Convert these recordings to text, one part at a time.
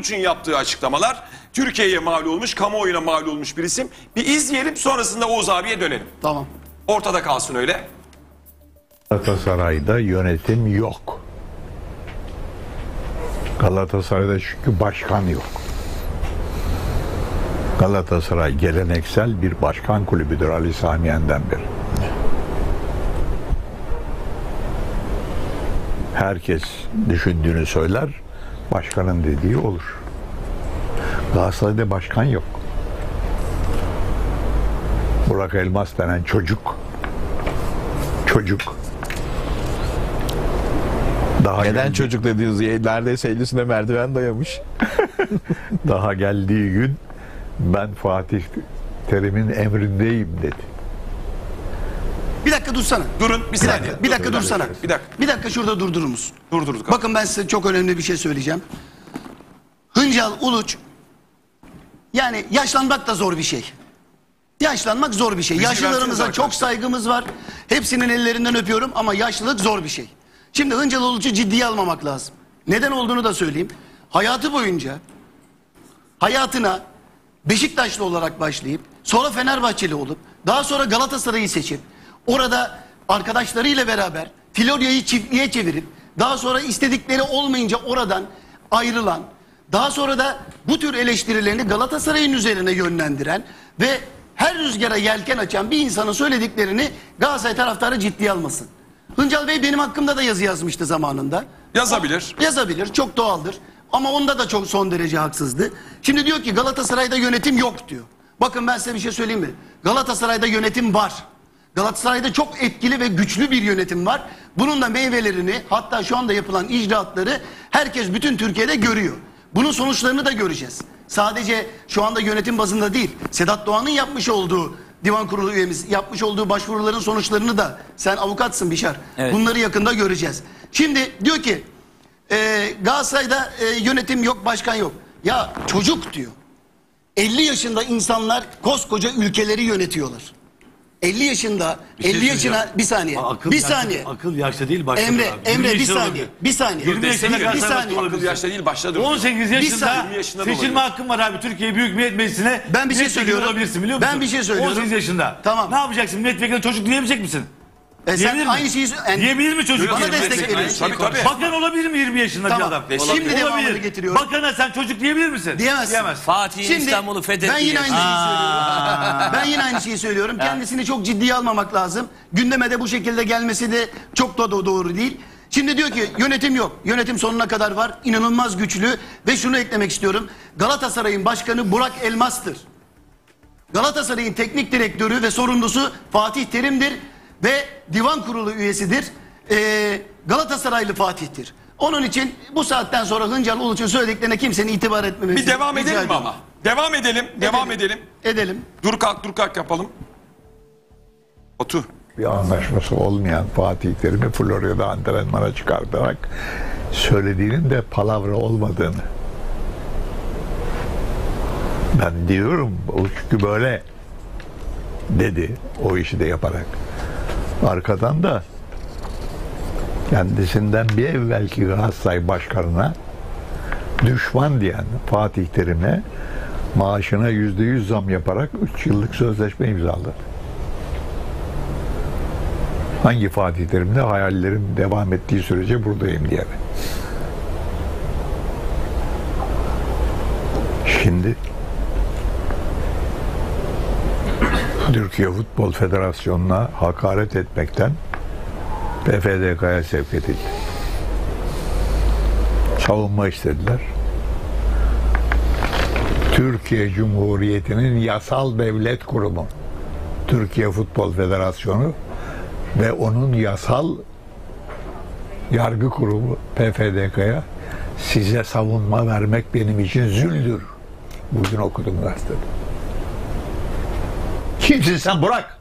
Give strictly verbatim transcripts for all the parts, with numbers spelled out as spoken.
Uluç'un yaptığı açıklamalar. Türkiye'ye mal olmuş, kamuoyuna mal olmuş bir isim. Bir izleyelim, sonrasında Oğuz abiye dönelim. Tamam. Ortada kalsın öyle. Galatasaray'da yönetim yok. Galatasaray'da çünkü başkan yok. Galatasaray geleneksel bir başkan kulübüdür Ali Sami Yen'den beri. Herkes düşündüğünü söyler, başkanın dediği olur. Galatasaray'da başkan yok. Burak Elmas denen çocuk, çocuk. Daha Neden geldi- çocuk dediğiniz neredeyse ellisine merdiven dayamış. Daha geldiği gün ben Fatih Terim'in emrindeyim dedi. Bir dakika dursana. Durun bir Bir saniye. dakika, bir dakika dursana. Bir dakika. Bir dakika şurada durdurur musun? Durdurduk. Bakın ben size çok önemli bir şey söyleyeceğim. Hıncal Uluç, yani yaşlanmak da zor bir şey. Yaşlanmak zor bir şey. Bilgi Yaşlılarımıza versenize çok arkadaşlar. saygımız var. Hepsinin ellerinden öpüyorum ama yaşlılık zor bir şey. Şimdi Hıncal Uluç'u ciddiye almamak lazım. Neden olduğunu da söyleyeyim. Hayatı boyunca hayatına Beşiktaşlı olarak başlayıp sonra Fenerbahçeli olup daha sonra Galatasaray'ı seçip orada arkadaşlarıyla beraber Florya'yı çiftliğe çevirip daha sonra istedikleri olmayınca oradan ayrılan, daha sonra da bu tür eleştirilerini Galatasaray'ın üzerine yönlendiren ve her rüzgara yelken açan bir insanın söylediklerini Galatasaray taraftarı ciddiye almasın. Hıncal Bey benim hakkımda da yazı yazmıştı zamanında. Yazabilir. Yazabilir, çok doğaldır. Ama onda da çok son derece haksızdı. Şimdi diyor ki Galatasaray'da yönetim yok diyor. Bakın ben size bir şey söyleyeyim mi? Galatasaray'da yönetim var. Galatasaray'da çok etkili ve güçlü bir yönetim var. Bunun da meyvelerini, hatta şu anda yapılan icraatları herkes bütün Türkiye'de görüyor. Bunun sonuçlarını da göreceğiz. Sadece şu anda yönetim bazında değil, Sedat Doğan'ın yapmış olduğu, divan kurulu üyemiz yapmış olduğu başvuruların sonuçlarını da, sen avukatsın Bişar, Evet. bunları yakında göreceğiz. Şimdi diyor ki e, Galatasaray'da e, yönetim yok, başkan yok. Ya çocuk diyor. elli yaşında insanlar koskoca ülkeleri yönetiyorlar. elli yaşında, şey elli yaşına söyleyeceğim. bir saniye. Akıl bir yaşta- saniye. Akıl yaşta değil başta. Emre, abi. Emre yirmi bir yaşında saniye. olabilir. Bir saniye. yirmi yaşında Bir Galatasaray saniye. olabilir. Akıl yaşta değil başta dur. on sekiz Bir yaşında saniye. yaşında da seçilme olabilir. hakkın var abi. Türkiye Büyük Millet Meclisi'ne Ben bir şey milletvekili söylüyorum. olabilirsin biliyor musun? Ben bir şey söylüyorum. on sekiz yaşında. Tamam. Ne yapacaksın? Milletvekili çocuk diyebilecek misin? E sen Diyebilir mi? aynı şeyi yani Diyebilir mi çocuk? bana Diyebilir destek mi? veriyorsun. Tabii tabii. Bakan olabilir mi yirmi yaşında Tamam. bir adam? Şimdi Olabilir. devamını getiriyorum. Bakana sen çocuk diyebilir misin? Diyemezsin. Diyemez. Fatih'in Şimdi İstanbul'u fethettiği ben yine aynı şeyi söylüyorum. Ben yine aynı şeyi söylüyorum. Kendisini çok ciddiye almamak lazım. Gündeme de bu şekilde gelmesi de çok da do- doğru değil. Şimdi diyor ki yönetim yok. Yönetim sonuna kadar var. İnanılmaz güçlü ve şunu eklemek istiyorum. Galatasaray'ın başkanı Burak Elmas'tır. Galatasaray'ın teknik direktörü ve sorumlusu Fatih Terim'dir ve divan kurulu üyesidir. Ee, Galatasaraylı Fatih'tir. Onun için bu saatten sonra Hıncal Uluç'un söylediklerine kimsenin itibar etmemesi. Bir devam rica edelim mi ediyorum. ama? Devam edelim, devam edelim. Edelim. Dur kalk, dur kalk yapalım. Otur. Bir anlaşması olmayan Fatih Terim'i Florya'da antrenmana çıkartarak söylediğinin de palavra olmadığını. Ben diyorum o çünkü böyle dedi o işi de yaparak. Arkadan da kendisinden bir evvelki Galatasaray başkanına düşman diyen Fatih Terim'e maaşına yüzde yüz zam yaparak üç yıllık sözleşme imzaladı. Hangi Fatih Terim'de hayallerim devam ettiği sürece buradayım diye. Şimdi Türkiye Futbol Federasyonu'na hakaret etmekten P F D K'ya sevk edildi. Savunma istediler. Türkiye Cumhuriyeti'nin yasal devlet kurumu Türkiye Futbol Federasyonu ve onun yasal yargı kurumu P F D K'ya size savunma vermek benim için züldür. Bugün okudum gazetede. Kimsin sen Burak?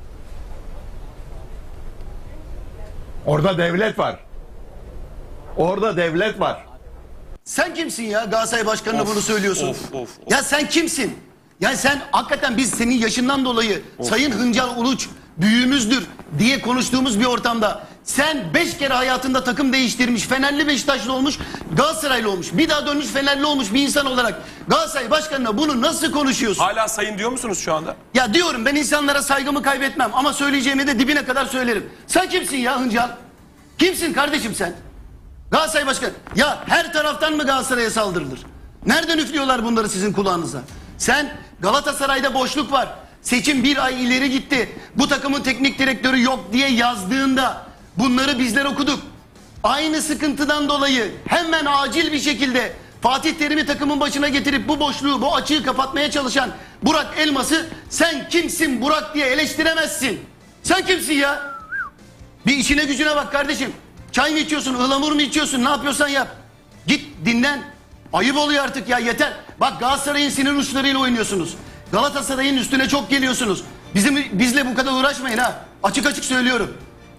Orada devlet var. Orada devlet var. Sen kimsin ya Galatasaray başkanına Of, bunu söylüyorsun? of, of, of. Ya sen kimsin? Ya sen hakikaten biz senin yaşından dolayı Sayın Hıncal Uluç büyüğümüzdür diye konuştuğumuz bir ortamda Sen beş kere hayatında takım değiştirmiş, Fenerli Beşiktaşlı olmuş, Galatasaraylı olmuş. Bir daha dönmüş Fenerli olmuş bir insan olarak Galatasaray Başkanı'na bunu nasıl konuşuyorsun? Hala sayın diyor musunuz şu anda? Ya diyorum, ben insanlara saygımı kaybetmem ama söyleyeceğimi de dibine kadar söylerim. Sen kimsin ya Hıncal? Kimsin kardeşim sen? Galatasaray Başkanı. Ya her taraftan mı Galatasaray'a saldırılır? Nereden üflüyorlar bunları sizin kulağınıza? Sen Galatasaray'da boşluk var. Seçim bir ay ileri gitti. Bu takımın teknik direktörü yok diye yazdığında bunları bizler okuduk. Aynı sıkıntıdan dolayı hemen acil bir şekilde Fatih Terim'i takımın başına getirip bu boşluğu, bu açığı kapatmaya çalışan Burak Elmas'ı sen kimsin Burak diye eleştiremezsin. Sen kimsin ya? Bir işine gücüne bak kardeşim. Çay mı içiyorsun, ıhlamur mu içiyorsun, ne yapıyorsan yap. Git dinlen. Ayıp oluyor artık ya, yeter. Bak, Galatasaray'ın sinir uçlarıyla oynuyorsunuz. Galatasaray'ın üstüne çok geliyorsunuz. Bizim bizle bu kadar uğraşmayın ha. Açık açık söylüyorum.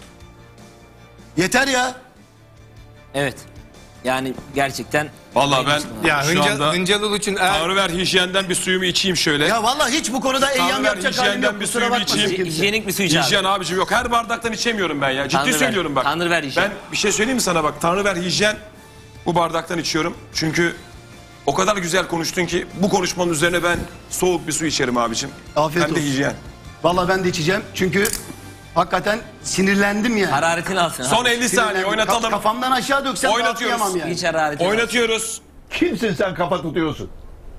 Yeter ya. Evet. Yani gerçekten... Vallahi ben Ya şu Hıncal, anda Hıncal Uluç'un eğer Tanrıver hijyenden bir suyumu içeyim şöyle. Ya vallahi hiç bu konuda eyyam Tanrıver yapacak halim hijyenden yok. bir Kusura suyumu bakmasın içeyim. kimse. Hijyenik bir su iç abi. Hijyen abicim yok. Her bardaktan içemiyorum ben ya. Ciddi Tanrıver, söylüyorum bak. Tanrıver hijyen. Ben bir şey söyleyeyim mi sana bak. Tanrıver hijyen, bu bardaktan içiyorum. Çünkü o kadar güzel konuştun ki bu konuşmanın üzerine ben soğuk bir su içerim abicim. Afiyet Hem de olsun. hijyen. Vallahi ben de içeceğim. Çünkü hakikaten sinirlendim ya. Hararetini alsın. Son ha. elli saniye oynatalım. Kafamdan aşağı döksem Oynatıyoruz. rahatlayamam yani. Hiç hararetini alsın. Oynatıyoruz. Kimsin sen kafa tutuyorsun?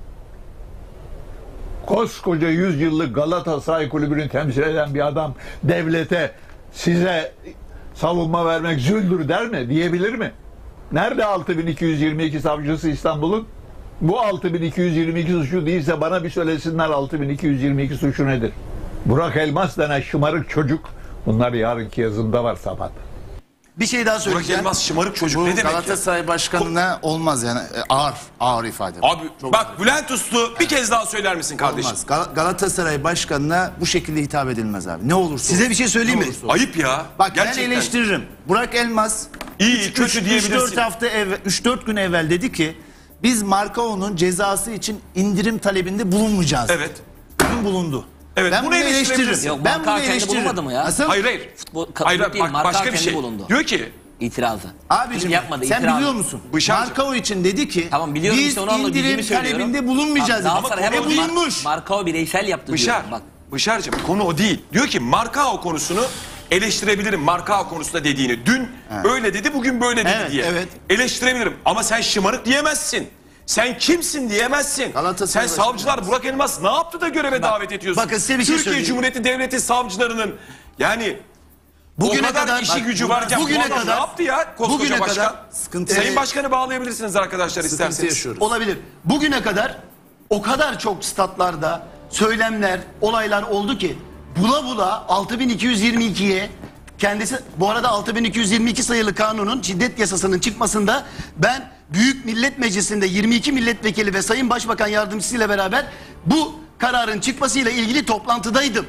Koskoca yüz yıllık Galatasaray Kulübü'nü temsil eden bir adam devlete, size savunma vermek züldür der mi? Diyebilir mi? Nerede altı bin iki yüz yirmi iki savcısı İstanbul'un? Bu altı bin iki yüz yirmi iki suçu değilse bana bir söylesinler, altı bin iki yüz yirmi iki suçu nedir? Burak Elmas denen şımarık çocuk, bunlar yarınki yazımda var sabah. Bir şey daha Burak söyleyeceğim. Elmas şımarık çocuk Bu ne demek ya? Galatasaray Başkanı'na olmaz yani. E, ağır, ağır ifade. Abi Çok bak ağır. Bülent Uslu bir kez daha söyler misin kardeşim? Olmaz. Gal- Galatasaray Başkanı'na bu şekilde hitap edilmez abi. Ne olursa Size olsun. bir şey söyleyeyim Ne mi? olursa olsun. Ayıp ya. Bak Gerçekten. ben eleştiririm. Burak Elmas İyi, kötü diyebilirsin. üç dört hafta evvel, üç dört gün evvel dedi ki biz Markao'nun cezası için indirim talebinde bulunmayacağız. Evet. Bugün bulundu. Evet, Ben bunu bunu eleştirebilirsin. eleştiririm. Yok, ben Marka bunu kendi eleştiririm. bulunmadı mı ya? Nasıl? Hayır hayır. Futbol, Hayır değil, bak, Marka başka bir kendi şey. bulundu. Diyor ki İtirazı. Abicim yapmadı, sen itiraz. biliyor musun? Bışar- Markao için dedi ki Tamam biliyorum biz işte onu anladım. indirim Bildiğimi söylüyorum. talebinde bulunmayacağız. Abi, dedi. Galatasaray Ama hemen konu bulunmuş. Markao bireysel yaptı Bışar. diyorum. Bak. Bışar'cığım konu o değil. Diyor ki Markao konusunu eleştirebilirim Markao konusunda dediğini. Dün öyle dedi, bugün böyle dedi Evet, diye. evet. Eleştirebilirim ama sen şımarık diyemezsin. Sen kimsin diyemezsin. Galatasaray Sen savcılar Burak Elmas ne yaptı da göreve davet ediyorsun? bakın size bir şey Türkiye söyleyeyim. Cumhuriyeti Devleti savcılarının yani Bugüne o kadar, kadar- işi bak, gücü varken bugüne bu adam kadar- ne yaptı ya koskoca bugüne başkan? kadar sıkıntı- Sayın Ee, Başkan'ı bağlayabilirsiniz arkadaşlar Sıkıntı isterseniz. yaşıyoruz. Olabilir. Bugüne kadar o kadar çok statlarda söylemler, olaylar oldu ki bula bula altı bin iki yüz yirmi ikiye kendisi, bu arada altı bin iki yüz yirmi iki sayılı kanunun şiddet yasasının çıkmasında ben Büyük Millet Meclisi'nde yirmi iki milletvekili ve Sayın Başbakan Yardımcısıyla beraber bu kararın çıkmasıyla ilgili toplantıdaydım.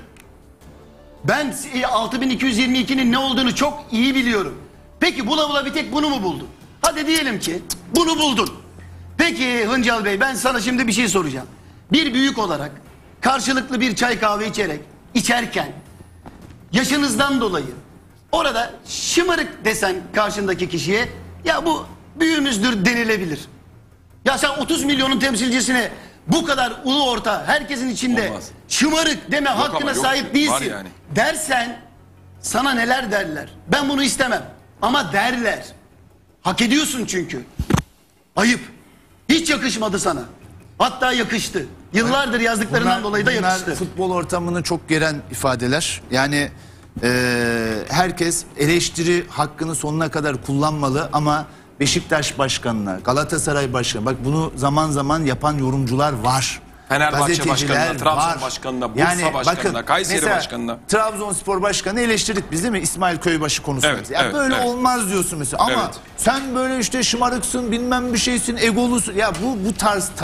Ben altı bin iki yüz yirmi ikinin ne olduğunu çok iyi biliyorum. Peki bula bula bir tek bunu mu buldun? Hadi diyelim ki bunu buldun. Peki Hıncal Bey, ben sana şimdi bir şey soracağım. Bir büyük olarak karşılıklı bir çay kahve içerek içerken yaşınızdan dolayı orada şımarık desen karşındaki kişiye, ya bu büyüğümüzdür denilebilir. Ya sen otuz milyonun temsilcisine bu kadar ulu orta herkesin içinde Olmaz. şımarık deme ama hakkına yok. sahip Var değilsin. yani. Dersen sana neler derler. Ben bunu istemem ama derler. Hak ediyorsun çünkü. Ayıp. Hiç yakışmadı sana. Hatta yakıştı. Yıllardır yazdıklarından Bunlar- dolayı da bunlar yakıştı. futbol ortamını çok geren ifadeler. Yani e, herkes eleştiri hakkını sonuna kadar kullanmalı ama Beşiktaş Başkanı'na, Galatasaray Başkanı, bak bunu zaman zaman yapan yorumcular var. Fenerbahçe Gazeteciler Başkanı'na, Trabzon var. Başkanı'na, Bursa Başkanı'na, Kayseri mesela Başkanı'na. Trabzonspor Başkanı eleştirdik biz değil mi? İsmail Köybaşı konusunda. Evet, ya evet, böyle evet. olmaz diyorsun mesela ama Evet. sen böyle işte şımarıksın, bilmem bir şeysin, egolusun. Ya bu bu tarz